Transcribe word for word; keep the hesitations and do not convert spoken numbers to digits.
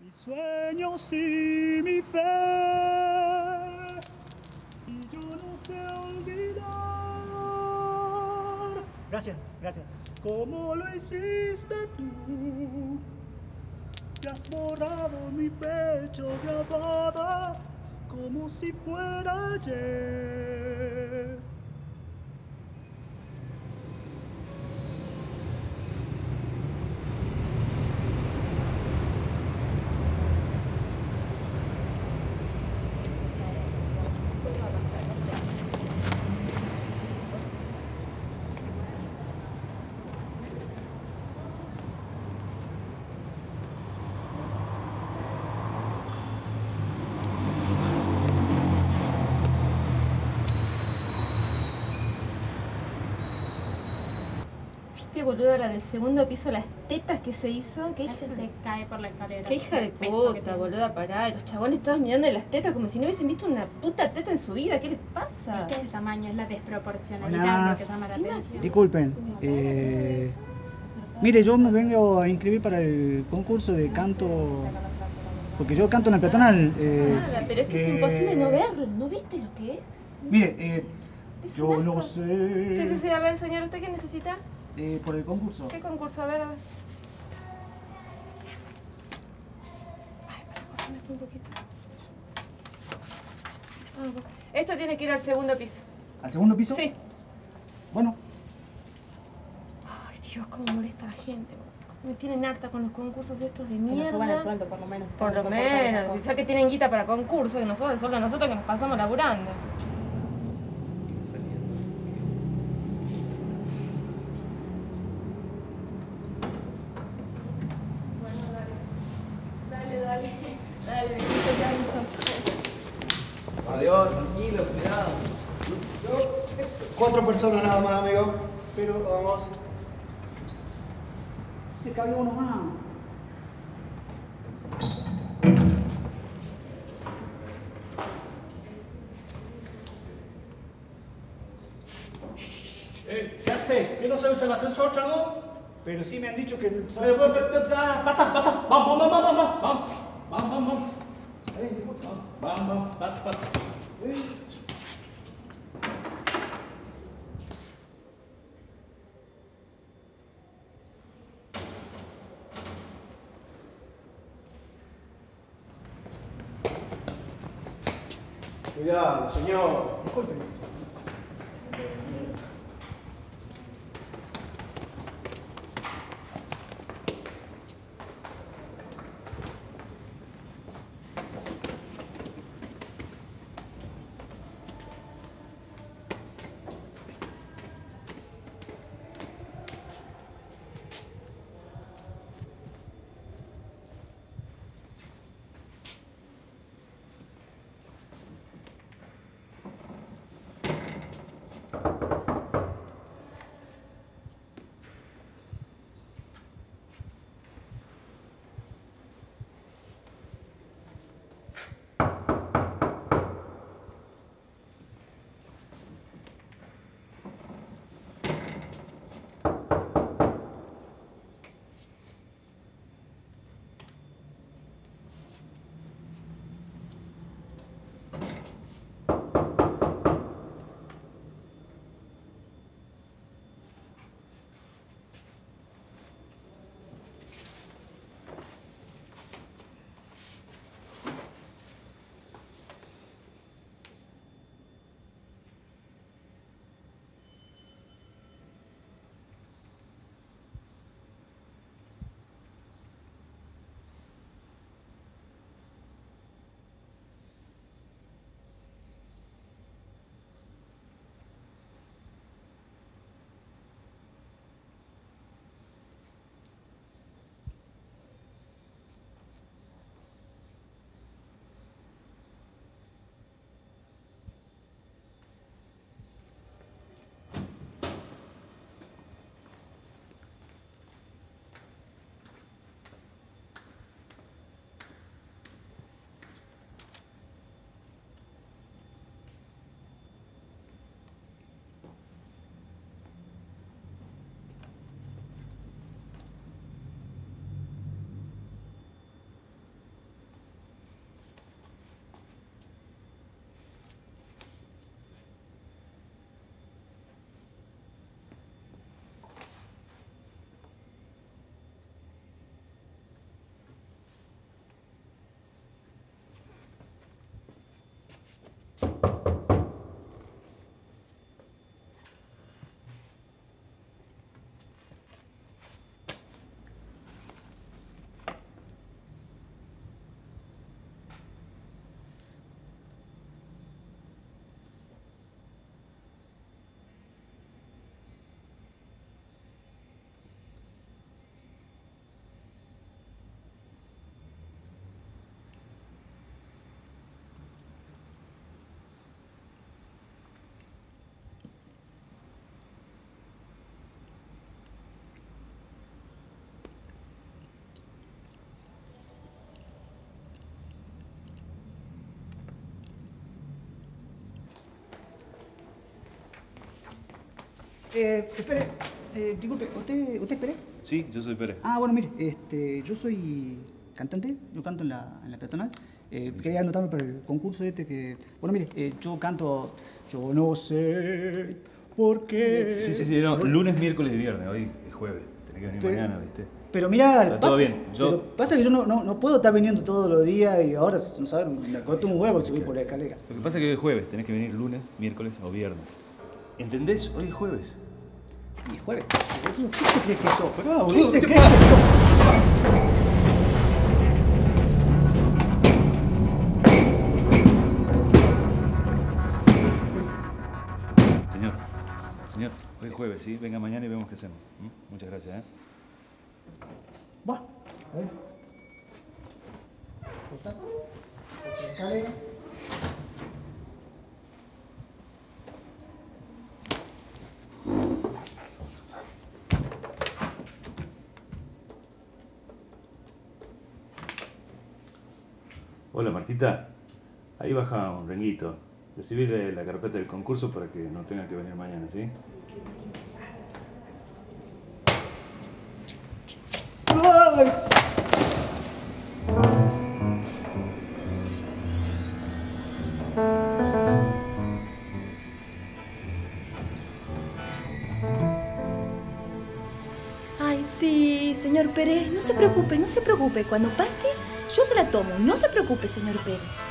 Mis sueños y mi fe, y yo no sé olvidar. Gracias, gracias. Como lo hiciste tú, te has borrado mi pecho grabada como si fuera ayer. ¿Viste, boluda, la del segundo piso, las tetas que se hizo? ¿Qué hija Casi de... se cae por la escalera. Qué hija de El peso que puta, tiene. boluda, pará. Y los chabones todos mirando las tetas como si no hubiesen visto una puta teta en su vida. ¿Qué les pasa? Es que el tamaño, es la desproporcionalidad Buenas. lo que llama la Sí, atención. Disculpen, eh, mire, yo me vengo a inscribir para el concurso de canto, porque yo canto en el peatonal. eh, Nada, pero es que eh, es imposible no verlo. ¿No viste lo que es? Mire, eh, Es yo un lo asco. sé. Sí, sí, sí. A ver, señor, ¿usted qué necesita? Eh, por el concurso. ¿Qué concurso? A ver, a ver. Ay, para, córtame esto un poquito. Ah, un poco. Esto tiene que ir al segundo piso. ¿Al segundo piso? Sí. Bueno, Ay, Dios, cómo molesta a la gente. Me tienen harta con los concursos estos de Que mierda. nos suban el sueldo, por lo menos. si Por lo tenemos que soportar esas menos, cosas. ya que tienen guita para concursos, que nos sobra el sueldo a nosotros que nos pasamos laburando. Bueno, dale. Dale, dale. Dale, bendito ya Adiós, tranquilo, cuidado. Yo, cuatro personas nada más, amigo. Pero vamos. se cabe uno más. Eh, ¿qué hace? ¿Qué no sabes el ascensor, chango? Pero sí me han dicho que... Eh, eh, eh, ah, pasa, pasa. Vamos, vamos, vamos, vamos, vamos. Vamos, vamos, vamos. Vamos, vamos, pasa, pasa. Cuidado, señor. Disculpen. Eh, espere, eh, disculpe, ¿usted, ¿usted es Pérez? Sí, yo soy Pérez. Ah, bueno, mire, este, yo soy cantante, yo canto en la, en la peatonal. Eh, quería anotarme para el concurso este que... Bueno, mire, eh, yo canto... Yo no sé por qué... Sí, sí, sí, no, lunes, miércoles y viernes, hoy es jueves, tenés que venir Pero- mañana, ¿viste? Pero mira, Está todo pasa, bien, yo- pero pasa que yo no, no, no puedo estar viniendo todos los días y ahora, no sabes, me corto un huevo subir por la escalera. Lo que pasa es que hoy es jueves, tenés que venir lunes, miércoles o viernes. ¿Entendés? Hoy es jueves. Y es jueves. ¿Qué te crees que sos? Pará, ¿Qué boludo, te ¿qué crees que sos? Señor, señor, hoy es jueves, ¿sí? Venga mañana y vemos qué hacemos. ¿Mm? Muchas gracias, ¿eh? Bueno, a ver. Corta. Corta la escalera. Hola, Martita. Ahí baja un renguito. Recibirle la carpeta del concurso para que no tenga que venir mañana, ¿sí? ¡Ay! Ay, sí, señor Pérez, no se preocupe, no se preocupe. Cuando pase, yo se la tomo. No se preocupe, señor Pérez.